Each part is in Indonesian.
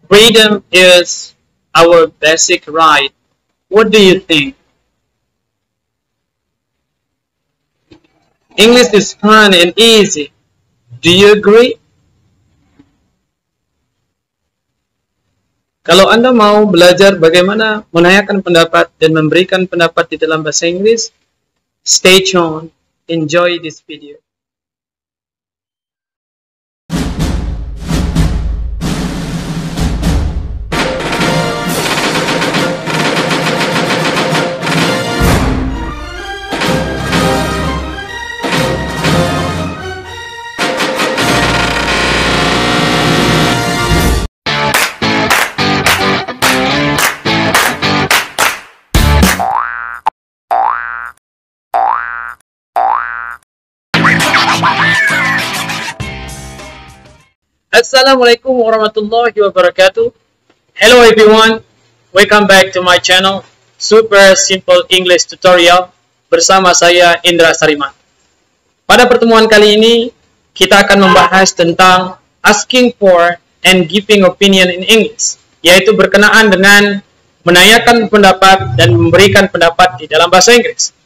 Freedom is our basic right. What do you think? English is fun and easy. Do you agree? Kalau Anda mau belajar bagaimana menanyakan pendapat dan memberikan pendapat di dalam bahasa Inggris, stay tuned. Enjoy this video. Assalamualaikum warahmatullahi wabarakatuh. Hello everyone, welcome back to my channel Super Simple English Tutorial bersama saya Indra Sariman. Pada pertemuan kali ini kita akan membahas tentang asking for and giving opinion in English, yaitu berkenaan dengan menanyakan pendapat dan memberikan pendapat di dalam bahasa Inggris.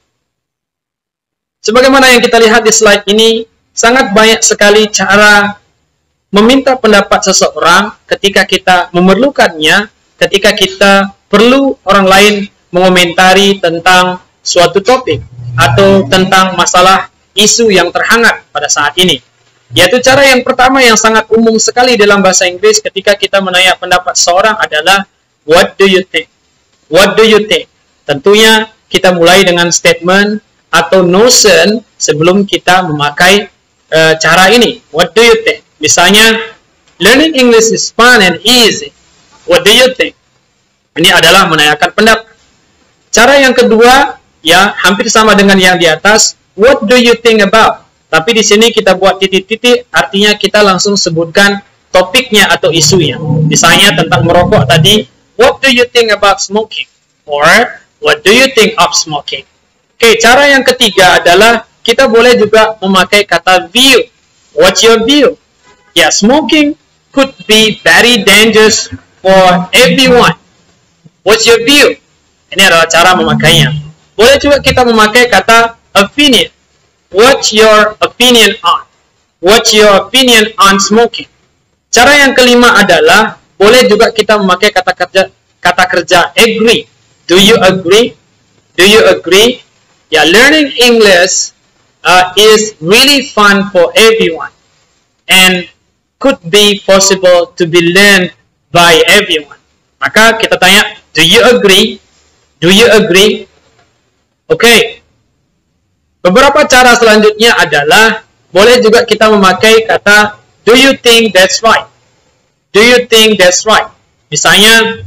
Sebagaimana yang kita lihat di slide ini, sangat banyak sekali cara meminta pendapat seseorang ketika kita memerlukannya, ketika kita perlu orang lain mengomentari tentang suatu topik atau tentang masalah isu yang terhangat pada saat ini. Yaitu cara yang pertama yang sangat umum sekali dalam bahasa Inggris ketika kita menanya pendapat seseorang adalah what do you think? What do you think? Tentunya kita mulai dengan statement atau notion sebelum kita memakai cara ini. What do you think? Misalnya, learning English is fun and easy. What do you think? Ini adalah menanyakan pendapat. Cara yang kedua, ya hampir sama dengan yang di atas. What do you think about? Tapi di sini kita buat titik-titik, artinya kita langsung sebutkan topiknya atau isunya. Misalnya tentang merokok tadi, what do you think about smoking? Or, what do you think of smoking? Oke, cara yang ketiga adalah kita boleh juga memakai kata view. What's your view? Ya, smoking could be very dangerous for everyone. What's your view? Ini adalah cara memakainya. Boleh juga kita memakai kata opinion. What's your opinion on? What's your opinion on smoking? Cara yang kelima adalah boleh juga kita memakai kata kerja agree. Do you agree? Do you agree? Ya, learning English is really fun for everyone and could be possible to be learned by everyone. Maka kita tanya, do you agree? Do you agree? Oke. Beberapa cara selanjutnya adalah boleh juga kita memakai kata do you think that's right? Do you think that's right? Misalnya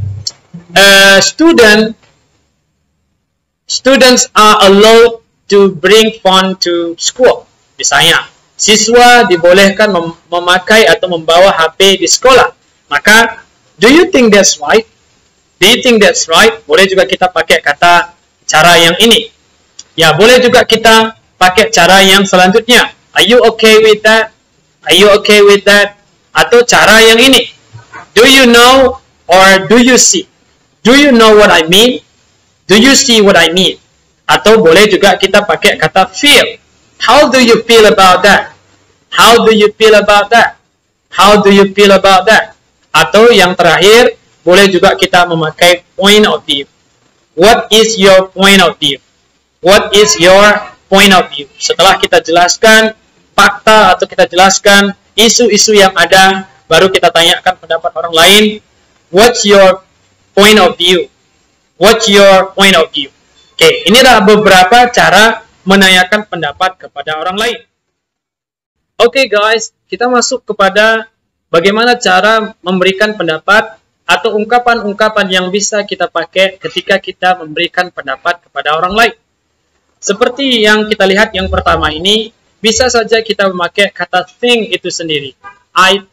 students are allowed to bring fun to school. Misalnya siswa dibolehkan memakai atau membawa HP di sekolah. Maka, do you think that's right? Do you think that's right? Boleh juga kita pakai kata cara yang ini. Ya, boleh juga kita pakai cara yang selanjutnya. Are you okay with that? Are you okay with that? Atau cara yang ini. Do you know or do you see? Do you know what I mean? Do you see what I mean? Atau boleh juga kita pakai kata feel. How do you feel about that? How do you feel about that? How do you feel about that? Atau yang terakhir, boleh juga kita memakai point of view. What is your point of view? What is your point of view? Setelah kita jelaskan fakta atau kita jelaskan isu-isu yang ada, baru kita tanyakan pendapat orang lain. What's your point of view? What's your point of view? Oke, ini adalah beberapa cara menanyakan pendapat kepada orang lain. Oke guys, kita masuk kepada bagaimana cara memberikan pendapat atau ungkapan-ungkapan yang bisa kita pakai ketika kita memberikan pendapat kepada orang lain. Seperti yang kita lihat yang pertama ini, bisa saja kita memakai kata think itu sendiri. I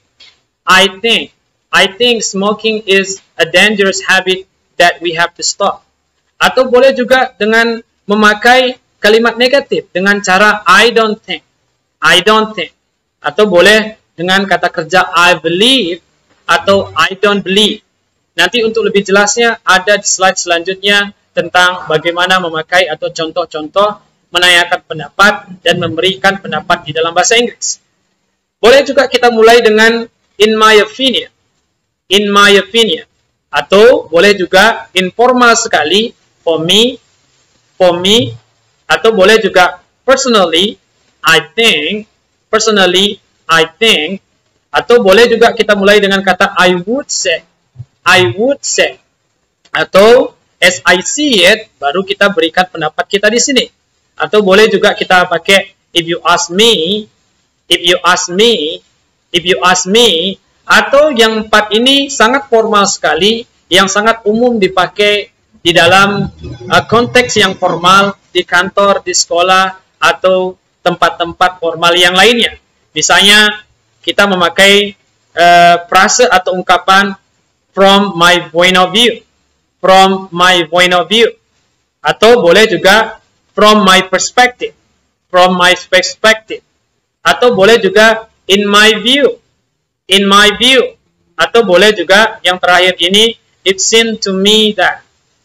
think smoking is a dangerous habit that we have to stop. Atau boleh juga dengan memakai kalimat negatif dengan cara I don't think. Atau boleh dengan kata kerja I believe atau I don't believe. Nanti untuk lebih jelasnya ada di slide selanjutnya tentang bagaimana memakai atau contoh-contoh menanyakan pendapat dan memberikan pendapat di dalam bahasa Inggris. Boleh juga kita mulai dengan in my opinion. In my opinion. Atau boleh juga informal sekali for me, atau boleh juga personally, I think, atau boleh juga kita mulai dengan kata I would say, atau as I see it, baru kita berikan pendapat kita di sini. Atau boleh juga kita pakai if you ask me, atau yang 4 ini sangat formal sekali, yang sangat umum dipakai di dalam konteks yang formal di kantor, di sekolah, atau tempat-tempat formal yang lainnya. Misalnya kita memakai frase atau ungkapan from my point of view, atau boleh juga from my perspective, atau boleh juga in my view, atau boleh juga yang terakhir ini it seems to me that.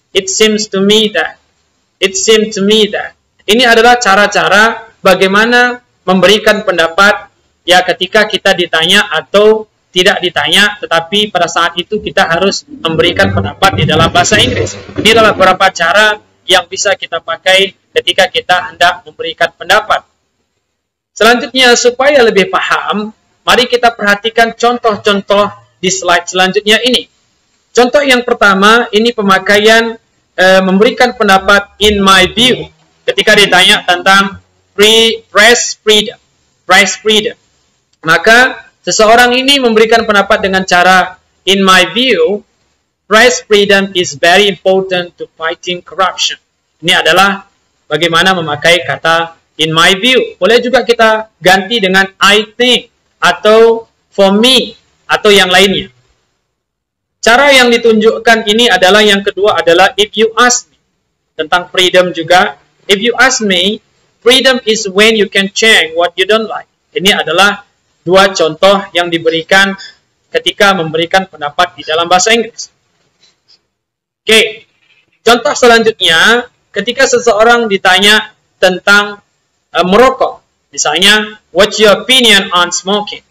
Ini adalah cara-cara bagaimana memberikan pendapat ya ketika kita ditanya atau tidak ditanya, tetapi pada saat itu kita harus memberikan pendapat di dalam bahasa Inggris. Ini adalah beberapa cara yang bisa kita pakai ketika kita hendak memberikan pendapat. Selanjutnya, supaya lebih paham, mari kita perhatikan contoh-contoh di slide selanjutnya ini. Contoh yang pertama, ini pemakaian memberikan pendapat in my view ketika ditanya tentang press freedom. Maka seseorang ini memberikan pendapat dengan cara in my view, press freedom is very important to fighting corruption. Ini adalah bagaimana memakai kata in my view. Boleh juga kita ganti dengan I think atau for me atau yang lainnya. Cara yang ditunjukkan ini adalah yang kedua adalah if you ask me. Tentang freedom juga. If you ask me, freedom is when you can change what you don't like. Ini adalah dua contoh yang diberikan ketika memberikan pendapat di dalam bahasa Inggris. Oke, contoh selanjutnya ketika seseorang ditanya tentang merokok. Misalnya, what's your opinion on smoking?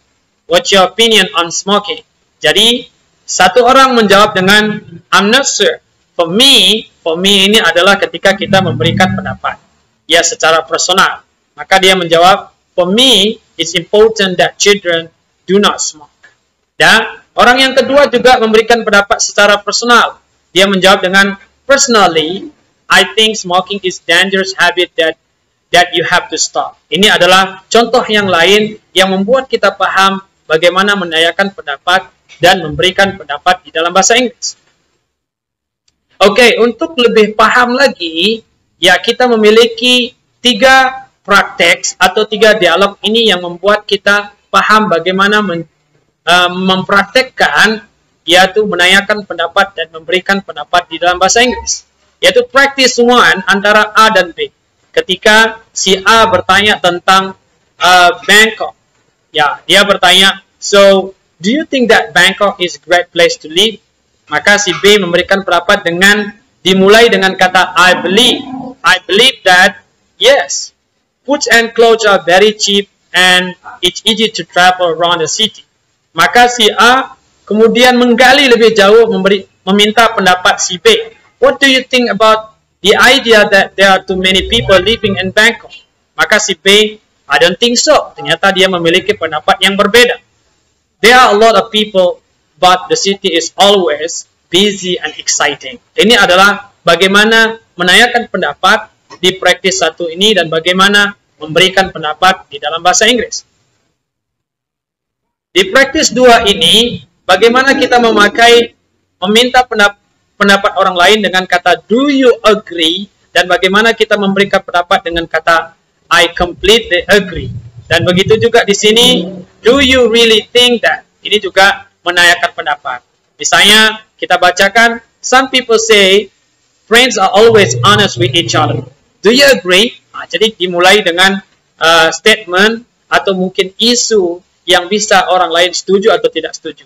Jadi, satu orang menjawab dengan I'm not sure. For me ini adalah ketika kita memberikan pendapat ya secara personal. Maka dia menjawab, for me it's important that children do not smoke. Dan orang yang kedua juga memberikan pendapat secara personal. Dia menjawab dengan personally, I think smoking is dangerous habit that you have to stop. Ini adalah contoh yang lain yang membuat kita paham bagaimana menanyakan pendapat dan memberikan pendapat di dalam bahasa Inggris. Oke, untuk lebih paham lagi, ya kita memiliki 3 praktek atau 3 dialog ini yang membuat kita paham bagaimana mempraktekkan, yaitu menanyakan pendapat dan memberikan pendapat di dalam bahasa Inggris. Yaitu practice 1 antara A dan B. Ketika si A bertanya tentang Bangkok, ya dia bertanya, so do you think that Bangkok is a great place to live? Maka si B memberikan pendapat dengan dimulai dengan kata I believe that yes, foods and clothes are very cheap and it's easy to travel around the city. Maka si A kemudian menggali lebih jauh, meminta pendapat si B. What do you think about the idea that there are too many people living in Bangkok? Maka si B, I don't think so. Ternyata dia memiliki pendapat yang berbeda. There are a lot of people, but the city is always busy and exciting. Ini adalah bagaimana menanyakan pendapat di praktis 1 ini dan bagaimana memberikan pendapat di dalam bahasa Inggris. Di praktis 2 ini, bagaimana kita meminta pendapat orang lain dengan kata do you agree, dan bagaimana kita memberikan pendapat dengan kata I completely agree. Dan begitu juga di sini, do you really think that? Ini juga menanyakan pendapat. Misalnya, kita bacakan, some people say, friends are always honest with each other. Do you agree? Jadi dimulai dengan statement atau mungkin isu yang bisa orang lain setuju atau tidak setuju.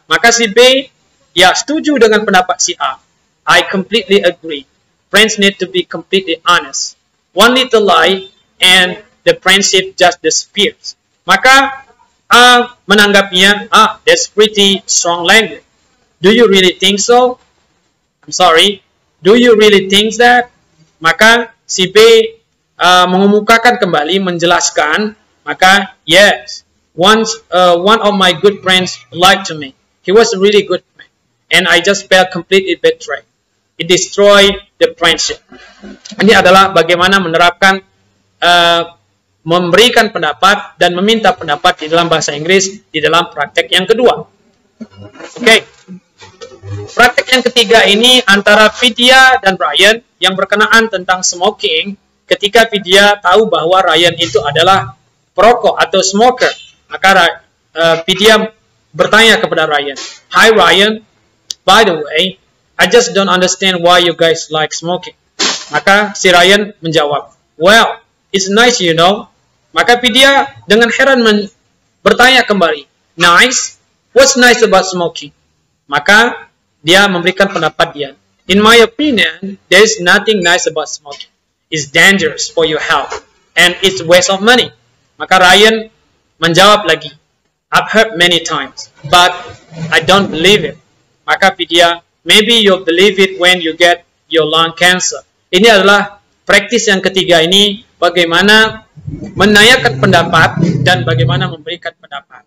Maka si B, ya setuju dengan pendapat si A. I completely agree. Friends need to be completely honest. One little lie and the friendship just disappears. Maka A menanggapinya, that's pretty strong language. Do you really think so? I'm sorry. Do you really think that? Maka si B mengemukakan kembali, menjelaskan. Maka yes, once one of my good friends lied to me. He was a really good friend, and I just felt completely betrayed. It destroyed the friendship. Ini adalah bagaimana menerapkan memberikan pendapat dan meminta pendapat di dalam bahasa Inggris di dalam praktek yang kedua. Oke. Praktek yang ketiga ini antara Vidya dan Ryan yang berkenaan tentang smoking. Ketika Vidya tahu bahwa Ryan itu adalah perokok atau smoker, maka Vidya bertanya kepada Ryan, "Hi Ryan, by the way, I just don't understand why you guys like smoking." Maka si Ryan menjawab, "Well, it's nice, you know." Maka Vidya dengan heran bertanya kembali, "Nice? What's nice about smoking?" Maka dia memberikan pendapat dia. "In my opinion, there is nothing nice about smoking. It's dangerous for your health and it's waste of money." Maka Ryan menjawab lagi, "I've heard many times, but I don't believe it." Maka Vidya, "Maybe you'll believe it when you get your lung cancer." Ini adalah praktis yang ketiga ini, bagaimana menanyakan pendapat dan bagaimana memberikan pendapat.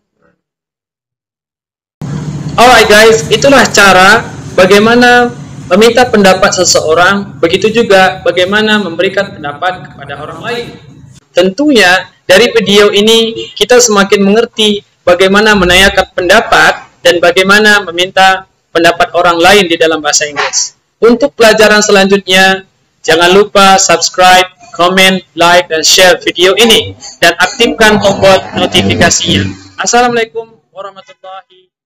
Alright guys, itulah cara bagaimana meminta pendapat seseorang, begitu juga bagaimana memberikan pendapat kepada orang lain. Tentunya dari video ini kita semakin mengerti bagaimana menanyakan pendapat dan bagaimana meminta pendapat orang lain di dalam bahasa Inggris. Untuk pelajaran selanjutnya, jangan lupa subscribe, komen, like, dan share video ini dan aktifkan tombol notifikasinya. Assalamualaikum warahmatullahi wabarakatuh.